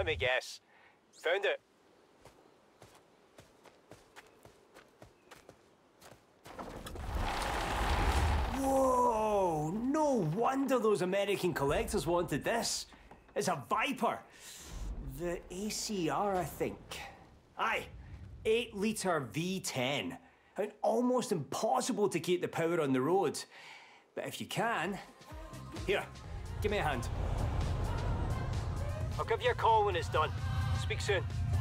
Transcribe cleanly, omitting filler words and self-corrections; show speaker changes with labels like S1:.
S1: me guess. Found it. Whoa! No wonder those American collectors wanted this. It's a Viper. The ACR, I think. Aye, 8-litre V10. And almost impossible to keep the power on the road. But if you can... Here, give me a hand. I'll give you a call when it's done. Speak soon.